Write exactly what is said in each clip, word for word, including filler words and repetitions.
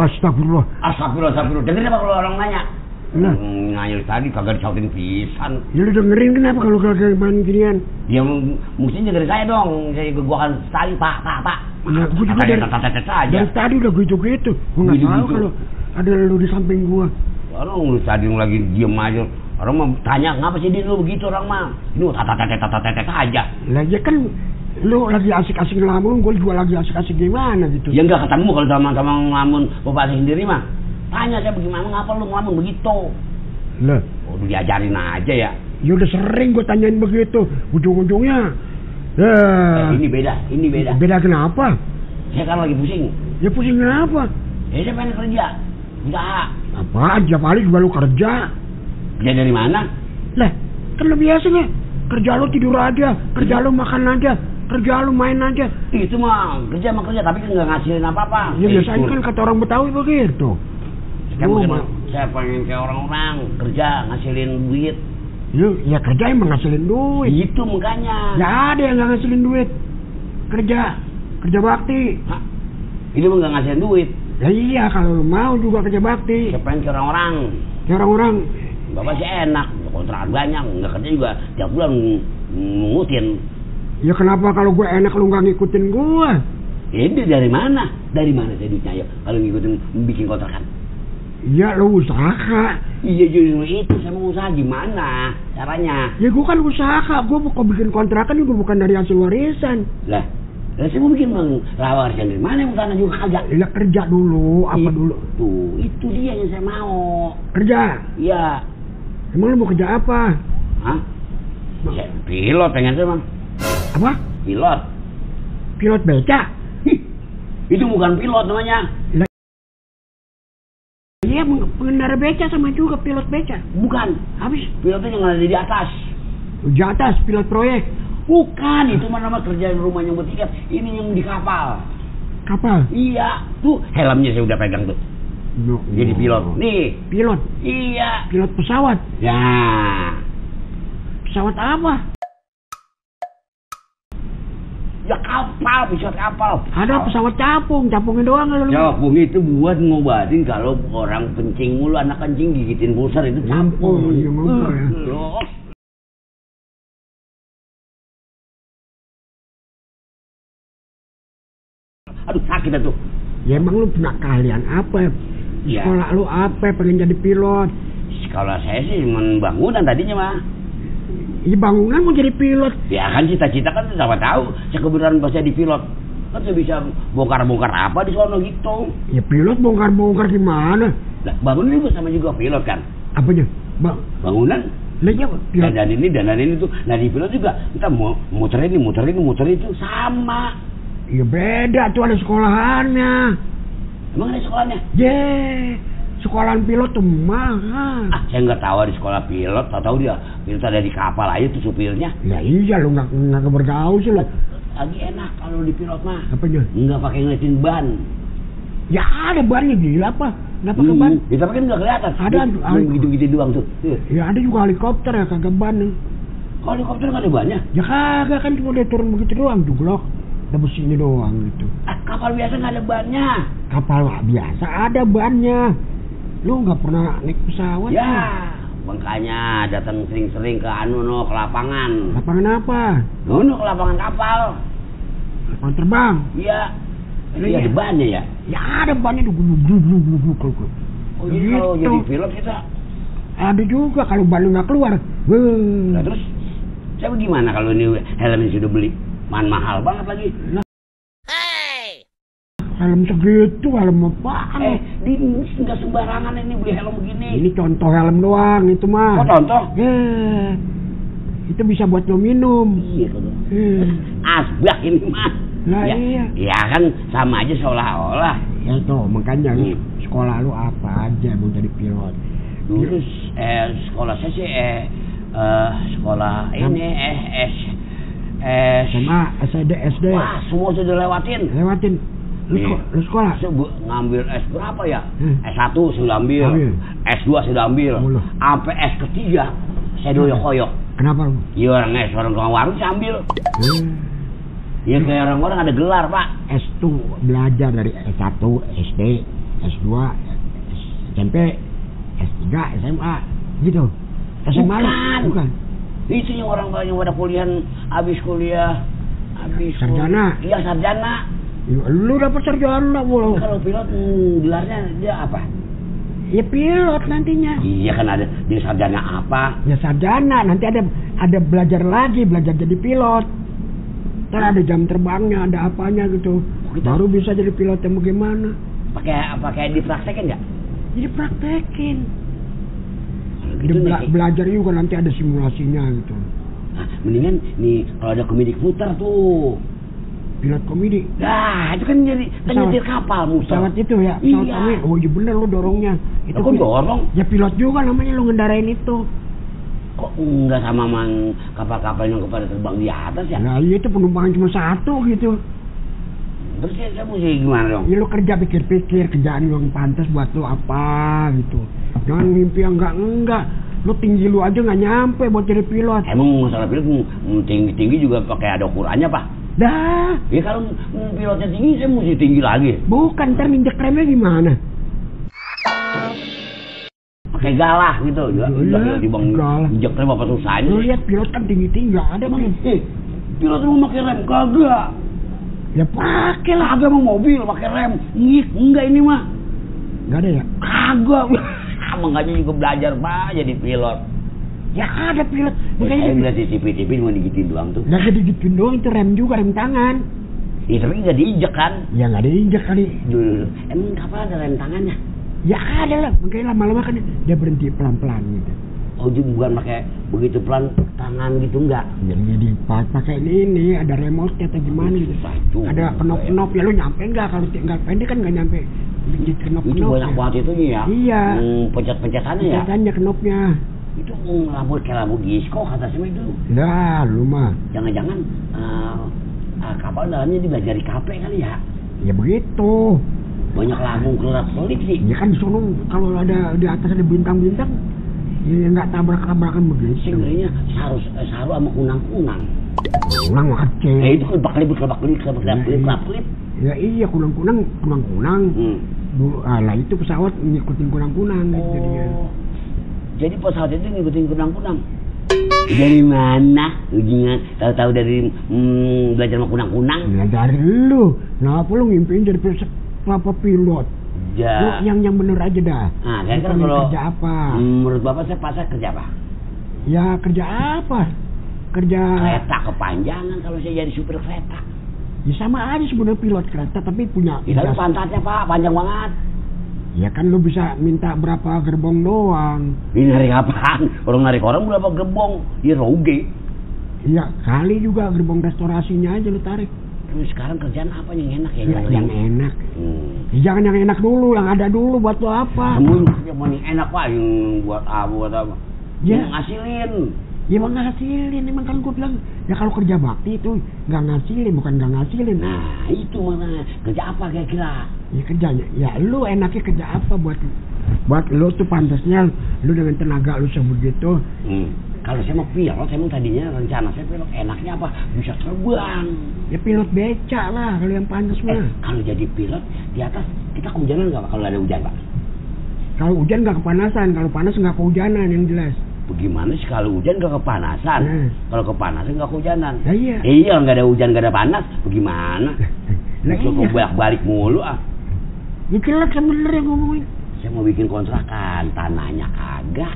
Astagfirullah. Astagfirullah, astagfirullah. Dengerin apa kalau orang nanya? Nah. Hmm, nanya tadi kagak disautin pisan. Ya lu dengerin kenapa kalau kagak main ginian? Dia mesti dengerin saya dong. Saya gua kan tadi Pak, Pak, Pak. Nah, gua juga dari, dari tadi udah gitu-gitu. Gua nggak tahu kalau ada lu di samping gua. Orang lu tadi lu lagi diem aja. Orang mau tanya ngapa sih dia lu begitu orang mah? Ini tata tata tata tata aja. Lah ya kan lu lagi asik-asik ngelamun, gua juga lagi asik-asik gimana gitu. Ya enggak ketemu kalau sama-sama ngelamun bapak sendiri mah. Tanya saya bagaimana ngapa lu ngelamun begitu? Lah, oh, udah diajarin aja ya. Ya udah sering gua tanyain begitu. Ujung-ujungnya ya. Eh, ini beda, ini beda. Beda kenapa? Saya kan lagi pusing. Ya pusing kenapa? Ya saya pengen kerja. Usaha. Apaan? Tiap hari juga lu kerja. Kerja dari mana? Lah, kan lu biasanya kerja lu tidur aja, kerja lu makan aja, kerja lu main aja. Itu mah kerja mah kerja tapi kan nggak ngasilin apa-apa. Ya biasanya kan kata orang Betawi begitu. Saya, oh, pengen, saya pengen kayak orang-orang kerja ngasilin duit. Ya, ya kerja emang ngasilin duit. Itu makanya. Ya ada yang nggak ngasilin duit. Kerja, kerja bakti. Hah? Ini mah nggak ngasilin duit. Ya iya kalau mau juga kerja bakti. Saya pengen kayak orang-orang. Kayak orang-orang. Bapak sih enak, kontrakan banyak, nggak kerja juga tiap bulan ngutin. Ya kenapa kalau gue enak lu nggak ngikutin gue? Ini dari mana? Dari mana saya duitnya ya? Kalau ngikutin bikin kontrakan? Iya lu usaha. Iya justru itu saya mau usaha gimana caranya? Ya gue kan usaha, gue kok bikin kontrakan juga bukan dari hasil warisan. Lah, lah saya mau bikin bang warisan dari mana? Mau tanah juga kagak. Ya kerja dulu, apa itu, dulu? Tuh, itu dia yang saya mau. Kerja? Iya. Emang lu mau kerja apa? Hah? Saya pilot pengen saya bang. Apa? Pilot. Pilot beca? Hih, itu bukan pilot namanya. Lah, iya pengendara beca sama juga pilot beca. Bukan. Habis? Pilotnya yang ada di atas. Di atas pilot proyek. Bukan, itu mah nama kerjaan rumahnya bertiket. Ini yang di kapal. Kapal? Iya, tuh helmnya saya udah pegang tuh. No, jadi pilot. Nih, pilot. Iya. Pilot pesawat. Ya. Pesawat apa? Ya kapal, pesawat kapal. Ada pesawat capung, capungnya doang kalau lu. Capung itu buat ngobatin kalau orang kencing mulu, anak kencing gigitin pulsar itu capung. Iya, mampu ya. Loh. Aduh sakit tuh. Ya emang lu punya keahlian apa? Ya. Sekolah lu apa? Pengen jadi pilot? Sekolah saya sih cuma bangunan tadinya mah. Iya bangunan mau jadi pilot. Ya kan cita-cita kan siapa tahu. Saya kebetulan pas jadi pilot. Kan saya bisa bongkar-bongkar apa di sono gitu. Ya pilot bongkar-bongkar gimana? Lah bangunan juga sama juga pilot kan. Apanya? Bang. Bangunan. Lah iya pilot. Dan ini dan ini tuh. Nah di pilot juga kita mau muter ini, muter ini, muter itu sama. Ya beda tuh ada sekolahannya. Emang ada sekolahnya? Ye, sekolahan pilot tuh mahal. Ah, saya nggak tahu di sekolah pilot. Tahu-tahu dia pilot ada di kapal aja tuh supirnya. Ya iya lu nggak nggak bergaul sih lu. Lagi enak kalau di pilot mah. Apanya? Nggak pakai ngeliatin ban. Ya ada bannya gila apa? Nggak pakai ban? Hmm, ya, tapi kan nggak kelihatan. Ada gitu-gitu doang tuh. Ya ada juga helikopter ya kagak ban nih. Kalau helikopter nggak ada bannya? Ya kagak kan cuma dia turun begitu doang juglok. Ada mesinnya doang gitu. Ah, kapal biasa nggak ada bannya. Kapal biasa ada bannya. Lu nggak pernah naik pesawat? Ya, kan? makanya datang sering-sering ke anu no ke lapangan. Lapangan apa? No, no ke lapangan kapal. Lapangan terbang. Iya. Ini Iya. ada bannya ya? Ya ada bannya tuh. Oh jadi gitu. kalau jadi pilot kita ada juga kalau ban nggak keluar. Nah, terus saya gimana kalau ini helmnya sudah beli? Man mahal banget lagi. Hey. Helm segitu, helm apaan? Eh, di nggak sembarangan ini beli helm begini. Ini contoh helm doang itu mah. Oh contoh? Eh, itu bisa buat lo minum. Iya kan. Eh. Asbak ini mah. Nah ya, iya. Ya kan sama aja seolah-olah. Ya tuh makanya Hmm. sekolah lu apa aja mau jadi pilot. Dulu eh sekolah saya sih eh uh, sekolah ini eh S S S M A, S D, S D. Wah, semua sudah lewatin. Lewatin. Lu, Nih, lu sekolah? Sebu, ngambil S berapa ya? Hmm. S satu sudah ambil. Ambil. S dua sudah ambil. Oh, sampai S ketiga saya doyok-koyok. Kenapa lu? Iya orang S, orang tukang warung saya ambil. Hmm. Iya kayak orang-orang ada gelar, Pak. S tuh belajar dari S satu, S D, S dua, S M P, S tiga, S M A, gitu. S M A Bukan. Bukan. Itu yang orang banyak pada kuliah, habis kuliah, habis sarjana. Iya sarjana. Lu dapat sarjana mulu. Kalau pilot hmm, gelarnya dia apa? Ya pilot nantinya. Iya kan ada dia sarjana apa? Ya sarjana, nanti ada ada belajar lagi, belajar jadi pilot. Ntar ada jam terbangnya, ada apanya gitu. Gitu. Baru bisa jadi pilot yang bagaimana? Pakai pakai dipraktekin nggak? Jadi praktekin. Gitu Bela nih. belajar juga nanti ada simulasinya gitu. Nah, mendingan nih kalau ada komedi putar tuh. Pilot komedi. Nah, itu kan jadi kan Pesawat. nyetir kapal muter. Pesawat itu ya, pesawat Iya. komedi. Oh iya bener lu dorongnya. Itu Aku pil- dorong. Ya pilot juga namanya lu ngendarain itu. Kok enggak sama man kapal-kapal yang kepada terbang di atas ya? Nah iya itu penumpangnya cuma satu gitu. Terus ya, saya mesti gimana dong? Ya lu kerja pikir-pikir kerjaan lu yang pantas buat lu apa gitu. Jangan mimpi yang enggak-enggak. Lu tinggi lu aja nggak nyampe buat jadi pilot. Emang masalah pilot mm, tinggi-tinggi juga pakai ada ukurannya, Pak? Dah, Ya kalau mm, pilotnya tinggi, saya mesti tinggi lagi. bukan ntar ninjek remnya gimana? Pakai galah gitu. Ya, Iya, udah di bang galah. injek rem apa susahnya? Lu lihat pilot kan tinggi-tinggi nggak ada bang. Eh, pilot mau pakai rem kagak? Ya pakai lah. Kagak mau mobil pakai rem. Ih, enggak ini mah. Nggak ada ya? Kagak. Makanya juga belajar Pak jadi pilot. Ya ada pilot. Ya, saya Makanya ngeliat di T V T V cuma digituin doang tuh. nggak digituin doang itu rem juga rem tangan. Iya tapi nggak diinjek kan? Ya nggak diinjak kali. Dulu, emang kapal ada rem tangannya? Ya ada lah. Makanya lama-lama kan dia berhenti pelan-pelan gitu. Oh jadi bukan pakai begitu pelan tangan gitu enggak? Jadi jadi pakai ini ada remote atau gimana gitu. Itu. Ada knop-knop ya lu nyampe nggak kalau tinggal pendek kan nggak nyampe. Jadi Itu knop-knop. banyak ya. banget itu ya? Iya. Hmm, pencet-pencetannya ya? Pencetannya knopnya. Itu um, lampu kayak lampu disco kata saya itu. Lah lu mah. Jangan-jangan uh, uh, kapal dalamnya dibelajari K P kali ya? Ya begitu. Banyak lampu kelap-kelip sih. Ya kan di sono kalau ada di atas ada bintang-bintang ya nggak tabrak-tabrakan begitu. Sebenarnya saru eh, saru sama kunang-kunang. Kunang mah kecil. Eh itu kelebak-kelip, kelebak-kelip, kelebak-kelip, kelebak-kelip. Ya iya kunang-kunang, kunang-kunang. Hmm. Bu, alah itu pesawat ngikutin kunang-kunang gitu jadinya. Oh. Jadi pesawat itu ngikutin kunang-kunang. Dari mana? Ujungnya tahu-tahu dari hmm, belajar sama kunang-kunang. Ya dari lu. Kenapa lu ngimpiin jadi pes- apa pilot? Lu Ya. yang yang bener aja dah. Nah, saya kan Bukan kalau kerja apa? hmm, menurut Bapak saya pasang kerja apa? Ya kerja apa? Kerja Kereta kepanjangan kalau saya jadi supir kereta. ya sama aja sebenarnya pilot kereta tapi punya Ya, tapi ijazah. pantatnya Pak panjang banget. Ya kan lu bisa minta berapa gerbong doang. Ini narik apaan? Orang narik orang berapa gerbong? Ya rugi. Iya kali juga gerbong restorasinya aja lu tarik. Terus sekarang kerjaan apa yang enak ya? Ya, yang enak. Hmm. Ya, jangan yang enak dulu, yang ada dulu buat lu apa? Kamu yang paling enak Pak yang buat apa buat apa? Ya. Yang ngasilin. Ya emang nggak ngasilin, emang kan gue bilang ya kalau kerja bakti itu nggak ngasilin, bukan nggak ngasilin. Nah itu mana kerja apa kira-kira? Ya kerjanya, ya lu enaknya kerja apa buat buat lu tuh pantasnya lu dengan tenaga lu sebegitu. Hmm. Kalau saya mau pilot, saya mau tadinya rencana saya pilot enaknya apa? Bisa terbang. Ya pilot beca lah kalau yang pantas Eh, mah. kalau jadi pilot di atas kita kehujanan nggak Pak? Kalau ada hujan Pak? Kalau hujan nggak kepanasan, kalau panas nggak kehujanan yang jelas. Bagaimana sih kalau hujan nggak kepanasan? Hmm. Kalau kepanasan nggak kehujanan? Ya iya. Iya nggak ada hujan nggak ada panas, bagaimana? Lah Kalau iya. balik-balik mulu ah. Ya jelas sebenernya ngomongin. Saya mau bikin kontrakan, tanahnya kagak.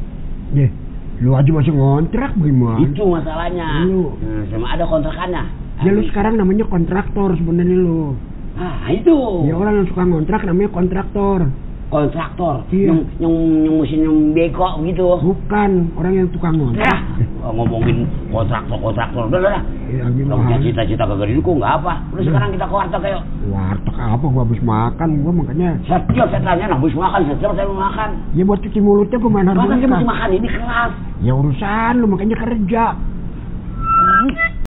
Ya, lu aja masih ngontrak bagaimana? Itu masalahnya. Lu. Nah, sama ada kontrakannya. Ya lu Habis. sekarang namanya kontraktor sebenarnya lu. Ah itu. Ya orang yang suka ngontrak namanya kontraktor. Kontraktor. Iya. Yang yang yang mesin yang beko gitu. Bukan orang yang tukang ngontrak. Ya, ngomongin kontraktor kontraktor udah lah. Ya Kalau punya gimana? cita-cita kagak didukung nggak apa. Udah Hmm. sekarang kita ke warteg ayo. Warteg apa gua habis makan gua makanya. Setiap saya tanya, nah, habis makan, setiap saya mau makan. Ya buat cuci mulutnya gua main Masa saya harmonika. mesti makan ini keras. Ya urusan lu makanya kerja. Hmm.